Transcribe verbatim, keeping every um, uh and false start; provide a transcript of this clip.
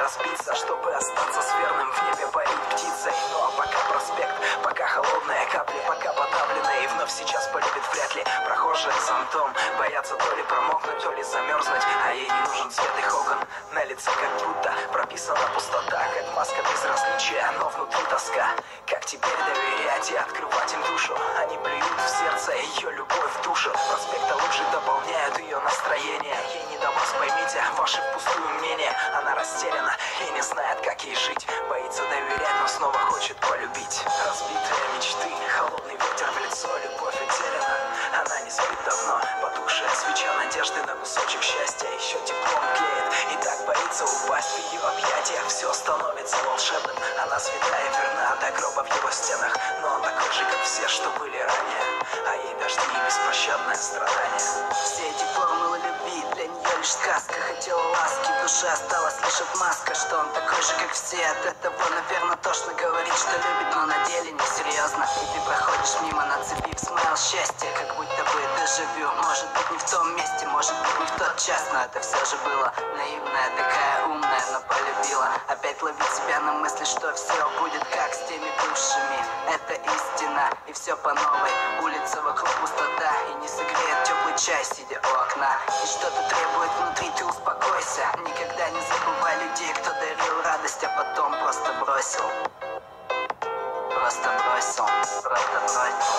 разбиться, чтобы остаться с верным в небе парить птицей. Ну а пока проспект, пока холодные капли, пока подавленные, и вновь сейчас полюбит вряд ли. Прохожие зонтом боятся то ли промокнуть, то ли замерзнуть, а ей не нужен свет их окон. На лице как будто прописана пустота, как маска безразличия, но внутри тоска. Как теперь доверять и открывать им душу? Они плюют в сердце ее любовь в душу. Проспекта лужи дополняют ее настроение. Ей не до вас, поймите, ваши впустую мнения. Она растеряна и не знает, как ей жить. Боится доверять, но снова хочет полюбить. Разбитые мечты, холодный ветер в лицо, любовь утеряна. Она не спит давно, потухшая свеча надежды на кусочек счастья еще теплом тлеет. И так боится упасть в ее объятиях. Все становится волшебным. Она святая и верна до гроба в его стенах. Но он такой же, как все, что были ранее. А ей дожди и беспощадное страдание. Все эти формулы любви для нее лишь сказка. Хотела ласки, в душе осталась лишь отмазка, что он такой же, как все. От этого, наверное, тошно говорить, что любит, но на деле не серьезно. И ты проходишь мимо, нацепив смайл счастья, как будто бы дежавю. Может быть, не в том месте, может быть, не в тот час, но это все же было. Наивная, такая умная, но полюбила. Опять ловить себя на мысли, что все будет как с теми бывшими. Это истина, и все по новой. Улица вокруг пустота, и не согреет теплый чай, сидя у окна. И что-то требует внутри, ты успокойся. Никогда не забывай людей, кто дарил радость, а потом просто бросил. Просто бросил, просто бросил.